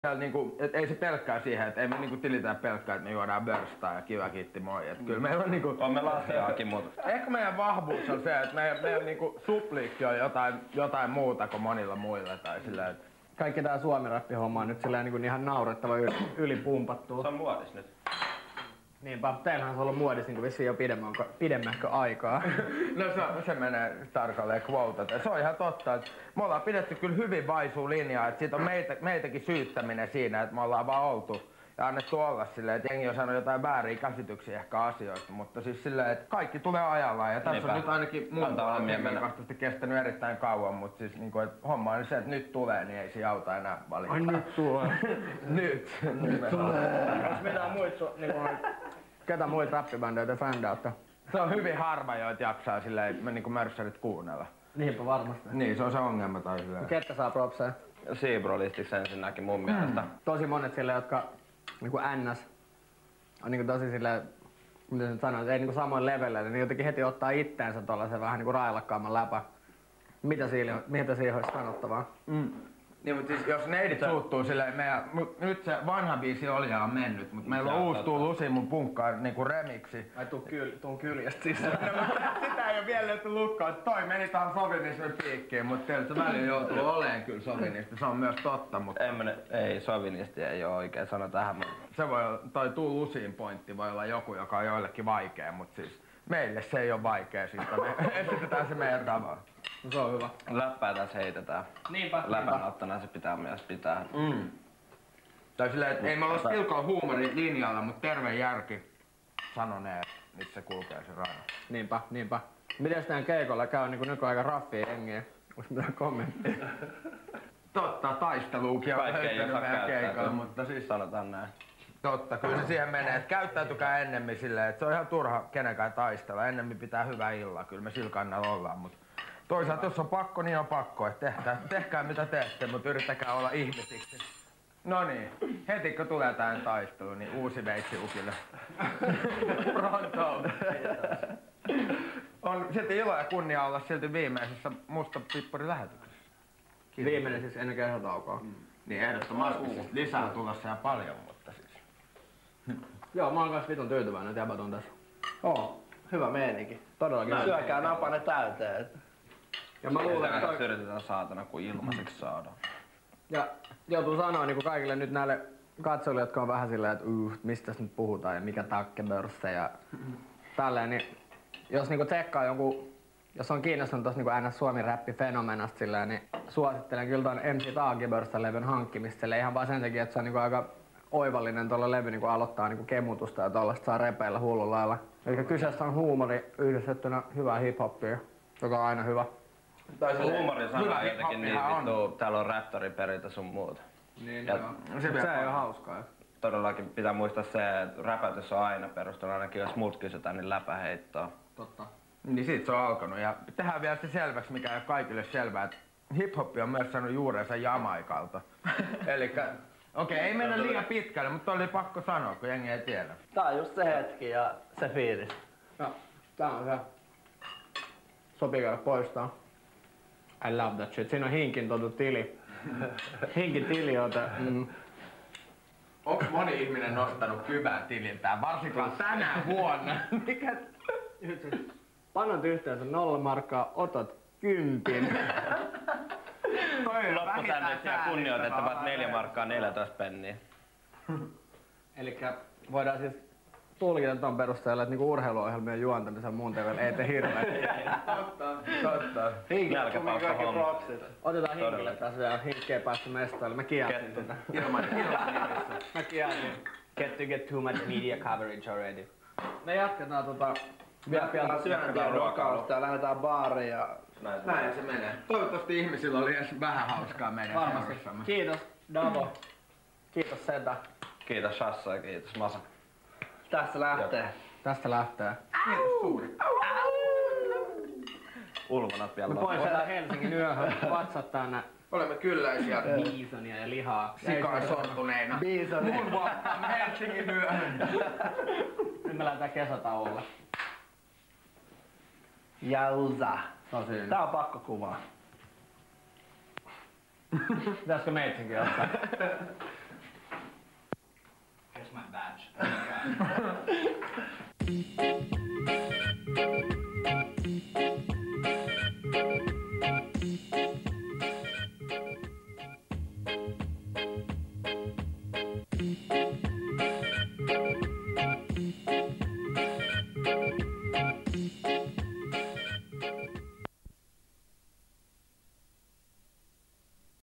Niinku, et ei se pelkkää siihen, että ei me niinku tilitä pelkkää, että me juodaan börstaa ja kiva kiitti moi. Et kyllä meillä on niinku... On me latteaakin, mutta... Ehkä meidän vahvuus on se, että meidän niinku supliikki on jotain muuta kuin monilla muilla tai sillä, että... Kaikki tää suomi-räppi-homma on nyt silleen niinku ihan naurettava ylipumpattua. Se on muodis nyt. Niinpä, teillähän se on ollut muodissa niinku vissiin jo pidemmähkö aikaa. No se menee tarkalleen quotate. Se on ihan totta, että me ollaan pidetty kyllä hyvin vaisua linjaa, että siitä on meitäkin syyttäminen siinä, että me ollaan vaan oltu ja annettu olla silleen, että jengi on saanut jotain vääriä käsityksiä ehkä asioista, mutta siis silleen, että kaikki tulee ajallaan ja tässä on nyt ainakin mun henkilökohtaisesti kestänyt erittäin kauan, mutta siis niinku, että homma on se, että nyt tulee, niin ei se auta enää valittaa. Ai nyt tulee. Nyt tulee. Onks mitään muita niinku, ketä muita räppibändejä te fändäätte? Se on hyvin harva, joita jaksaa silleen niinku mörssärit kuunnella. Niinpä varmasti. Niin, se on se ongelma tai silleen. Ketkä saa propseja? Seabrolistiksi ensinnäkin mun mielestä. Tosi monet silleen, jotka niinku NS on niinku tosi silleen, miten nyt sanoin, ei niinku samoin levelle, niin jotenkin heti ottaa itteensä tollasen vähän niinku railakkaamman läpä. Mitä siihen olisi sanottavaa? Niin, mutta siis jos neidit suuttuu silleen, nyt se vanha biisi oli ja on mennyt, mutta meillä on uusi Lusi mun punkkaan niinku remiksi. Ai tuun kyljestä siis. No, sitä ei oo vielä löyty lukkoon, toi meni tähän sovinismin piikkiin, mutta tietysti välillä joutuu oleen kyllä sovinisti, se on myös totta, mutta... Ei, sovinisti ei oo oikein sana tähän. Se voi olla, toi tuu Lusiin pointti voi olla joku, joka on joillekin vaikea, mutta siis meille se ei oo vaikea, siis me esitetään se meidän tavalla. No se on hyvä. Läppää tässä heitetään. Niinpä. Läpänottona se pitää myös pitää. Tai silleen, että ei me olla pilkoon huumorin linjalla, mutta terve järki sanonee, että nyt se kulkee se raja. Niinpä. Mites teidän keikolla käy niinku nykyaika raffia hengiä? Onks mitään kommenttia? Totta, taisteluukin on löytynyt meidän keikalla, mutta siis... Sanotaan näin. Totta, kyllä se siihen menee, että käyttäytykää ennemmin silleen, että se on ihan turha kenenkään taistella. Ennemmin pitää hyvää illaa, kyllä me sillä kannalla ollaan, mutta... Toisaalta jos on pakko, niin on pakko, että tehkää mitä teette, mutta yrittäkää olla ihmisiksi. No niin, heti kun tulee tää taistelu, niin uusi veitsi ukille. Pronto! On silti ilo ja kunnia olla silti viimeisessä Musta Pippuri -lähetyksessä. Viimeinen siis ennen kesätaukoa. Niin ehdottomasti lisää tulossa ja paljon, mutta siis... Joo, mä oon kans vitun tyytyväinen, että jäbät on tässä. Hyvä meininki. Todellakin. Syökää napane täyteen. Ja mä luulen, että yritetään saatana, kun ilmaiseksi saadaan. Ja joutuu sanoa niin kaikille nyt näille katsojille, jotka on vähän silleen, että mistä nyt puhutaan ja mikä takkebörssi ja tälleen, niin jos niinku tsekkaa jonkun, jos on kiinnostunut tossa niinku NS Suomi räppifenomenasta silleen, niin suosittelen kyllä ton MC Taakibörsstä-levyn hankkimista silleen ihan vaan sen takia, että se on niinku aika oivallinen tuolla levy niinku aloittaa niinku kemutusta ja tollaista saa repeillä hullun lailla. Eli kyseessä on huumori yhdistettynä hyvää hip-hoppia, joka on aina hyvä. Huumorin sana jotenkin niin vittu, täällä on raptoriperintä sun muuta. Niin, se ei oo hauskaa. Todellakin pitää muistaa se, että räpätys on aina perustunut, ainakin jos muut kysytään, niin läpäheittoa. Totta. Niin siitä se on alkanut ja tehdään vielä se selväksi, mikä ei ole kaikille selvää, että hip-hop on myös saanut juurensa Jamaikalta. Elikkä, okei, ei mennä liian pitkälle, mutta oli pakko sanoa, kun jengi ei tiedä. Tää on just se hetki ja se fiilis. No, tää on se. Sopii käydä poistaa. I love that shit. Siinä on hinkin tili. Hinkin tiliote. Onko moni ihminen nostanut kyvää tililtään, varsinkaan tänä vuonna? Mikä? Panot yhteensä 0 markkaa, otat 10. Loppusännöksiä kunnioitettavat 4 markkaa 14 penniä. Elikkä voidaan siis tulkita ton perusteella, että niinku urheiluohjelmien juontamisen muun tevel ei tee hirveä. Totta. Nälkäpausta homma. Otetaan hinkille taas vielä. Hinkki ei päästy mestoille. Mä kielsin sitä. Ilman nimissä. Mä kielsin. Get too much media coverage already. Me jatketaan Vielä pian syöntiä ruokausta ja lähdetään baariin ja... Näin se menee. Toivottavasti ihmisillä oli edes vähän hauskaa meidän seurassamme. Kiitos Davo. Kiitos Seta. Kiitos Shassa ja kiitos Masa. Tästä lähtee. Tästä lähtee. Kiitos suuri. Ulvonat vielä. Me pois sieltä Helsingin yöhön. Vatsat tänne. Olemme kylläisiä. Biisonia ja lihaa. Sikaa sortuneina. Biisonia. Mun vuottamme Helsingin yöhön. Nyt me lähdetään kesätauolle. Jauza. Tosi. Tää on pakko kuvaa. Pitäisikö meitsinkin ottaa?